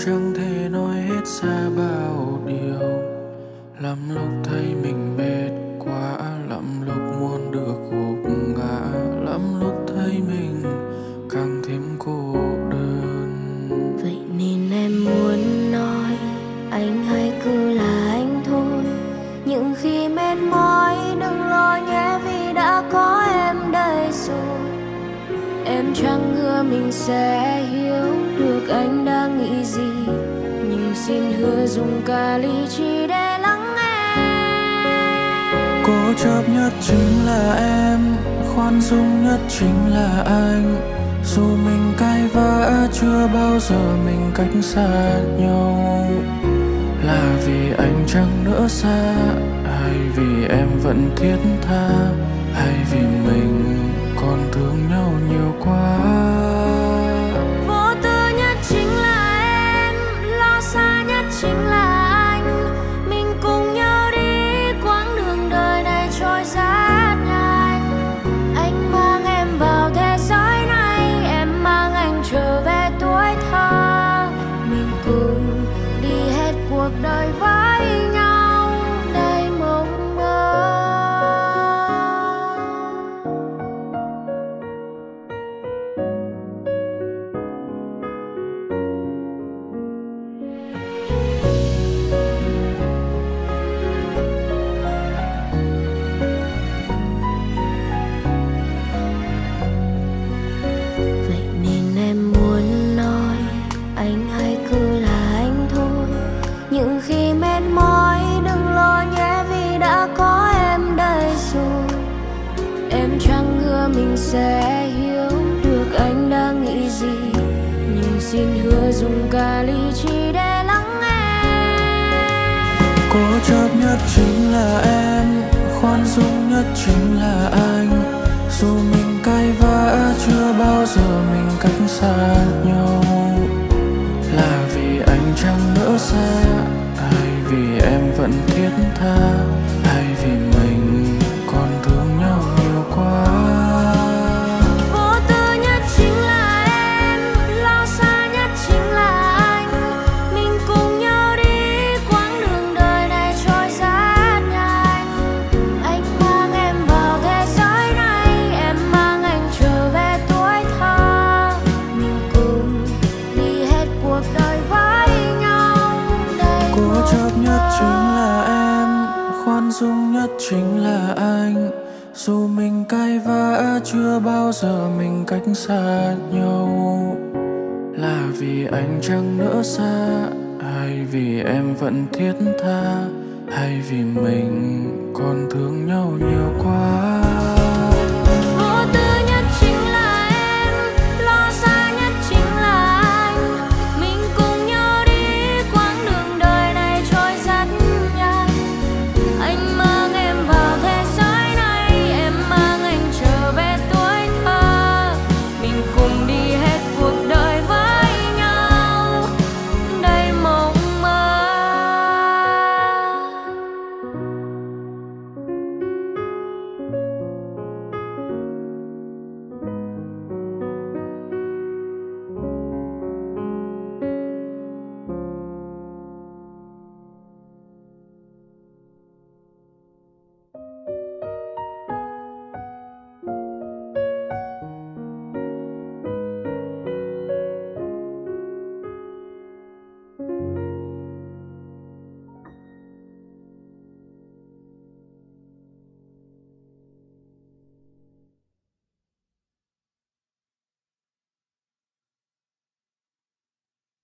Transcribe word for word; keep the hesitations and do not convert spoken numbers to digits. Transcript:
chẳng thể nói hết ra bao điều. Lắm lúc thấy mình mệt quá, lắm lúc muốn được gục ngã, lắm lúc thấy mình càng thêm cô đơn. Vậy nên em muốn nói anh hãy cứ là anh thôi. Những khi mệt mỏi đừng lo nhé, vì đã có em đây rồi. Em chẳng hứa mình sẽ hiểu được anh đang nghĩ gì, nhưng xin hứa dùng cả lý trí để lắng nghe. Cố chấp nhất chính là em, khoan dung nhất chính là anh. Dù mình cãi vã chưa bao giờ mình cách xa nhau. Là vì anh chẳng nỡ xa, hay vì em vẫn thiết tha, hay vì mình còn thương nhau nhiều quá. Vô tư nhất chính là em, lo xa nhất chính là anh. Mình cùng nhau đi quãng đường đời này trôi rất nhanh. Anh mang em vào thế giới này, em mang anh trở về tuổi thơ. Mình cùng đi hết cuộc đời với nhau đầy mộng mơ. Vậy nên em muốn nói anh hãy cứ là anh thôi. Những khi mệt mỏi đừng lo nhé, vì đã có em đây rồi. Em chẳng hứa mình sẽ hiểu được anh đang nghĩ gì, nhưng xin hứa dùng cả lý trí để lắng nghe. Cố chấp nhất chính là em, khoan dung nhất chính là anh. Dù mình cãi vã chưa bao giờ mình cách xa nhau. Là vì anh chẳng nỡ xa, hay vì em vẫn thiết tha, hay vì mình còn thương nhau nhiều quá. Vô tư nhất chính là em, lo xa nhất chính là anh. Mình cùng nhau đi quãng đường đời này trôi rất nhanh. Anh mang em vào thế giới này, em mang anh trở về tuổi thơ. Mình cùng đi hết cuộc đời với nhau đầy Cố chấp mộng nhất chính mơ. là em, khoan dung nhất chính là anh. Dù mình cãi vã chưa bao giờ mình cách xa nhau. Là vì anh chẳng nỡ xa, hay vì em vẫn thiết tha, hay vì mình còn thương nhau nhiều quá.